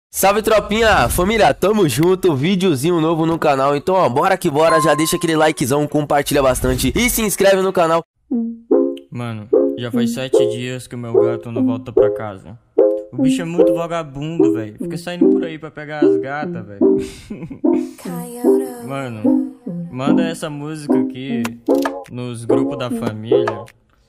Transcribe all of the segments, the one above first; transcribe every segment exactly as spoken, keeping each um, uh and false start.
Salve tropinha, família, tamo junto, videozinho novo no canal, então ó, bora que bora, já deixa aquele likezão, compartilha bastante e se inscreve no canal. Mano, já faz sete dias que o meu gato não volta pra casa. O bicho é muito vagabundo, velho, fica saindo por aí pra pegar as gatas, velho. Mano, manda essa música aqui nos grupos da família,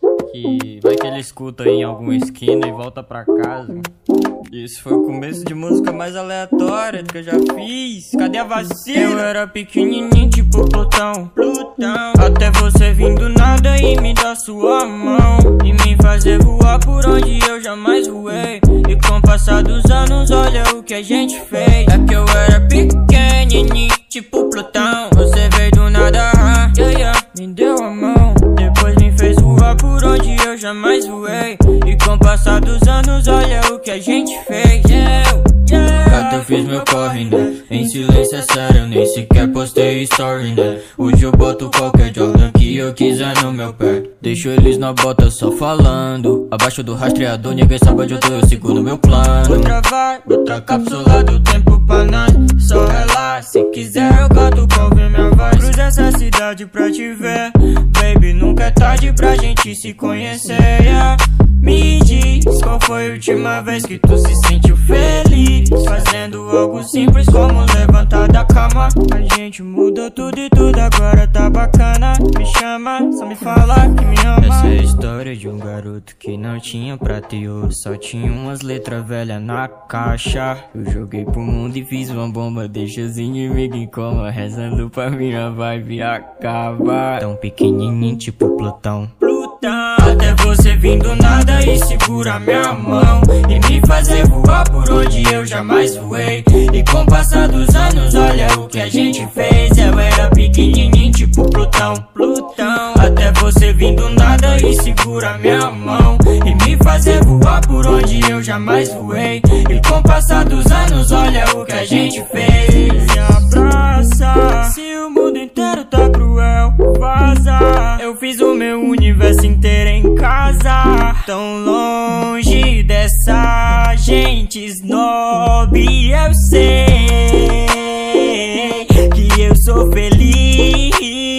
que vai que ele escuta aí em alguma esquina e volta pra casa. Esse foi o começo de música mais aleatória que eu já fiz. Cadê a vacina? Eu era pequenininho tipo Plutão, Plutão. Até você vir do nada e me dar sua mão e me fazer voar por onde eu jamais voei. E com o passar dos anos, olha o que a gente fez. É que eu era pequenininho tipo Plutão. Você veio do nada, ah, yeah, yeah, me deu a mão. Depois me fez voar por onde eu jamais voei. E com o passar dos anos, olha o que a gente fez. Eu, yeah. Gato, eu fiz meu corre, né? Em silêncio é sério, nem sequer postei story, né? Hoje eu boto qualquer Jordan que eu quiser no meu pé. Deixo eles na bota só falando. Abaixo do rastreador, ninguém sabe onde eu tô, eu sigo no meu plano. Outra vai, outra cápsula do tempo pra nós. Só relaxa, se quiser eu canto pra ouvir minha voz. Cruza essa cidade pra te ver, baby, nunca é tarde pra gente se conhecer, yeah. Me diz, qual foi a última vez que tu se sentiu feliz? Fazendo algo simples como levantar da cama. A gente mudou tudo e tudo agora tá bacana. Me chama, só me fala que me ama. Essa é a história de um garoto que não tinha prata e ouro, só tinha umas letras velhas na caixa. Eu joguei pro mundo e fiz uma bomba, deixa os inimigos em coma, rezando pra minha vibe acabar. Tão pequenininho tipo Plutão, até você vir do nada e segura minha mão e me fazer voar por onde eu jamais voei. E com o passar dos anos, olha o que a gente fez. Eu era pequenininho tipo Plutão, Plutão. Até você vir do nada e segura minha mão e me fazer voar por onde eu jamais voei. E com o passar dos anos, olha o que a gente fez. Me abraça, se o mundo inteiro tá cruel, vaza. Eu fiz o meu universo inteiro em casa, tão longe dessa gente snob. Eu sei que eu sou feliz,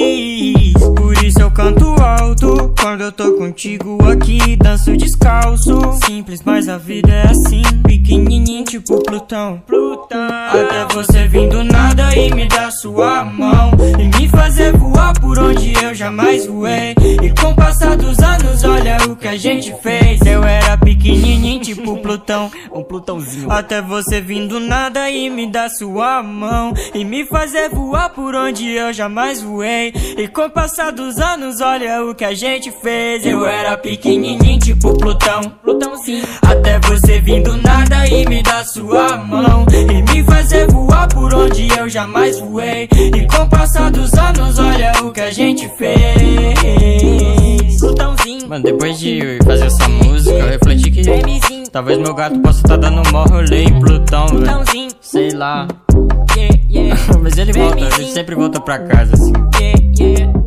por isso eu canto alto quando eu tô contigo aqui, danço descalço. Simples, mas a vida é assim, pequenininho tipo Plutão, Plutão. Até você vir do nada e me dar sua mão e me fazer voar por onde eu jamais voei. E com o passar dos anos, olha o que a gente fez. Eu era pequenininho tipo Plutão, um Plutãozinho. Até você vir do nada e me dar sua mão e me fazer voar por onde eu jamais voei. E com o passar dos anos, olha o que a gente fez. Eu era pequenininho tipo Plutão, Plutãozinho. Até você vir do nada e me dar sua mão e me fazer voar por onde eu jamais voei. E com o passar dos anos, olha o que a gente fez. Plutãozinho. Mano, depois de fazer essa música, eu refleti que talvez meu gato possa estar tá dando mó rolê em Plutão, velho. Sei lá. Yeah, yeah. Mas ele volta, ele sempre volta pra casa assim. Yeah, yeah.